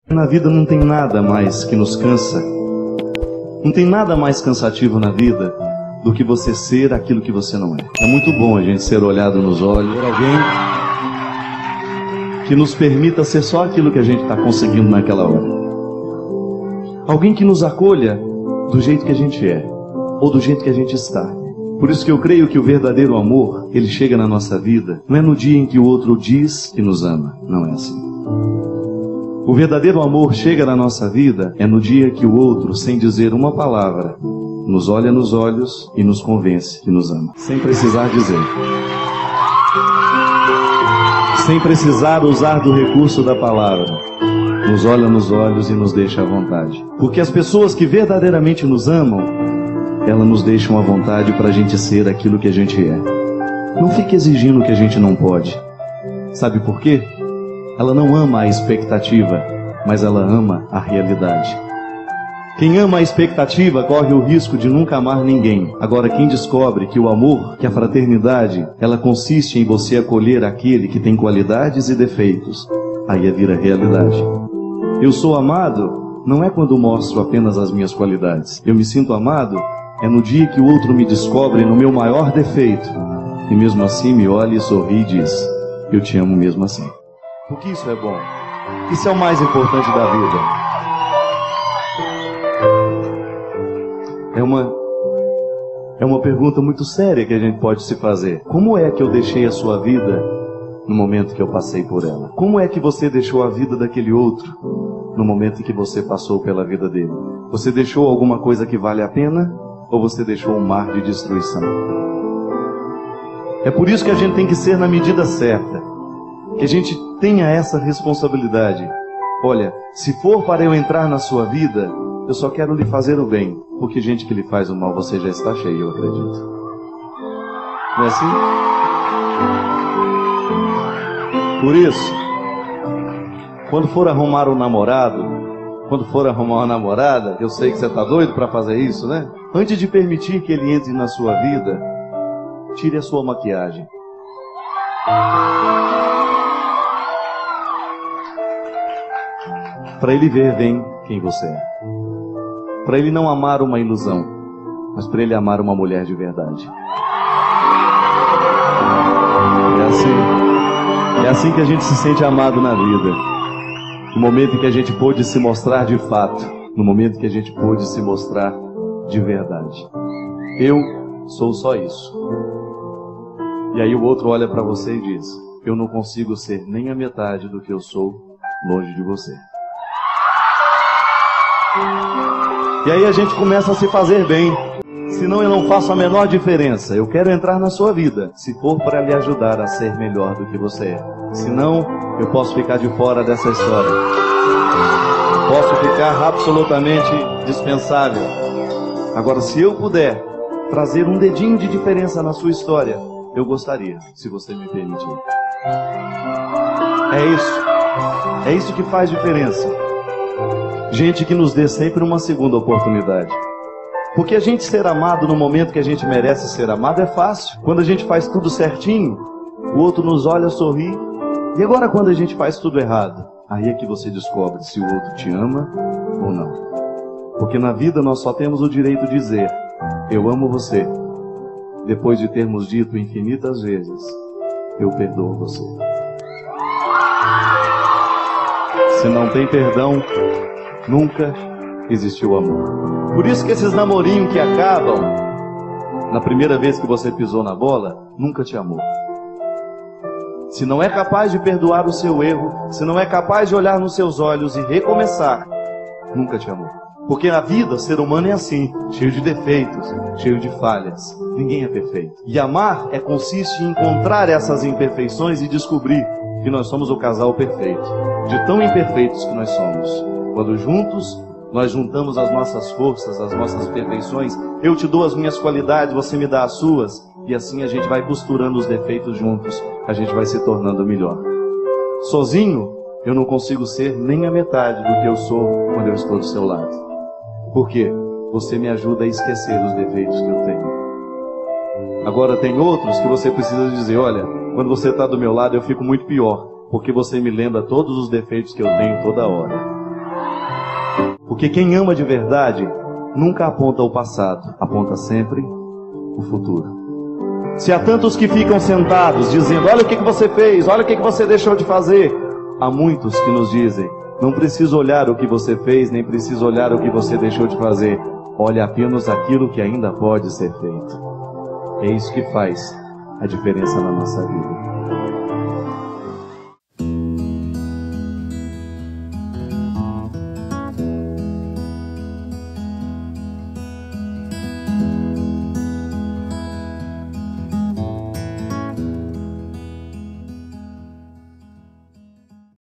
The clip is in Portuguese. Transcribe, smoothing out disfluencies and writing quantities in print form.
Na vida não tem nada mais que nos cansa. Não tem nada mais cansativo na vida do que você ser aquilo que você não é. É muito bom a gente ser olhado nos olhos por alguém que nos permita ser só aquilo que a gente está conseguindo naquela hora. Alguém que nos acolha do jeito que a gente é, ou do jeito que a gente está. Por isso que eu creio que o verdadeiro amor, ele chega na nossa vida, não é no dia em que o outro diz que nos ama, não é assim. O verdadeiro amor chega na nossa vida é no dia que o outro, sem dizer uma palavra, nos olha nos olhos e nos convence que nos ama, sem precisar dizer. Sem precisar usar do recurso da palavra, nos olha nos olhos e nos deixa à vontade. Porque as pessoas que verdadeiramente nos amam, elas nos deixam à vontade para a gente ser aquilo que a gente é. Não fique exigindo o que a gente não pode. Sabe por quê? Ela não ama a expectativa, mas ela ama a realidade. Quem ama a expectativa corre o risco de nunca amar ninguém. Agora, quem descobre que o amor, que a fraternidade, ela consiste em você acolher aquele que tem qualidades e defeitos, aí vira realidade. Eu sou amado não é quando mostro apenas as minhas qualidades. Eu me sinto amado é no dia que o outro me descobre no meu maior defeito e mesmo assim me olha e sorri e diz: eu te amo mesmo assim. Porque isso é bom. Isso é o mais importante da vida. É uma pergunta muito séria que a gente pode se fazer. Como é que eu deixei a sua vida no momento que eu passei por ela? Como é que você deixou a vida daquele outro no momento em que você passou pela vida dele? Você deixou alguma coisa que vale a pena? Ou você deixou um mar de destruição? É por isso que a gente tem que ser na medida certa. Que a gente tenha essa responsabilidade. Olha, se for para eu entrar na sua vida, eu só quero lhe fazer o bem. Porque gente que lhe faz o mal, você já está cheio, eu acredito. Não é assim? Por isso, quando for arrumar um namorado, quando for arrumar uma namorada, eu sei que você está doido para fazer isso, né? Antes de permitir que ele entre na sua vida, tire a sua maquiagem. Para ele ver bem quem você é. Para ele não amar uma ilusão, mas para ele amar uma mulher de verdade. É assim que a gente se sente amado na vida. No momento em que a gente pôde se mostrar de fato, no momento em que a gente pôde se mostrar de verdade. Eu sou só isso. E aí o outro olha para você e diz: eu não consigo ser nem a metade do que eu sou longe de você. E aí a gente começa a se fazer bem. Senão eu não faço a menor diferença. Eu quero entrar na sua vida, se for para lhe ajudar a ser melhor do que você é. Senão, eu posso ficar de fora dessa história. Posso ficar absolutamente dispensável. Agora, se eu puder trazer um dedinho de diferença na sua história, eu gostaria, se você me permitir. É isso. É isso que faz diferença. Gente que nos dê sempre uma segunda oportunidade. Porque a gente ser amado no momento que a gente merece ser amado é fácil. Quando a gente faz tudo certinho, o outro nos olha, sorri. E agora quando a gente faz tudo errado, aí é que você descobre se o outro te ama ou não. Porque na vida nós só temos o direito de dizer: eu amo você, depois de termos dito infinitas vezes: eu perdoo você. Se não tem perdão, nunca existiu amor. Por isso que esses namorinhos que acabam na primeira vez que você pisou na bola, nunca te amou. Se não é capaz de perdoar o seu erro, se não é capaz de olhar nos seus olhos e recomeçar, nunca te amou. Porque na vida, o ser humano é assim, cheio de defeitos, cheio de falhas. Ninguém é perfeito. E amar consiste em encontrar essas imperfeições e descobrir que nós somos o casal perfeito, de tão imperfeitos que nós somos. Quando juntos, nós juntamos as nossas forças, as nossas perfeições. Eu te dou as minhas qualidades, você me dá as suas. E assim a gente vai costurando os defeitos juntos. A gente vai se tornando melhor. Sozinho, eu não consigo ser nem a metade do que eu sou quando eu estou do seu lado. Por quê? Você me ajuda a esquecer os defeitos que eu tenho. Agora tem outros que você precisa dizer: olha, quando você está do meu lado eu fico muito pior. Porque você me lembra todos os defeitos que eu tenho toda hora. Porque quem ama de verdade nunca aponta o passado, aponta sempre o futuro. Se há tantos que ficam sentados dizendo: olha o que você fez, olha o que você deixou de fazer, há muitos que nos dizem: não preciso olhar o que você fez, nem preciso olhar o que você deixou de fazer. Olhe apenas aquilo que ainda pode ser feito. É isso que faz a diferença na nossa vida.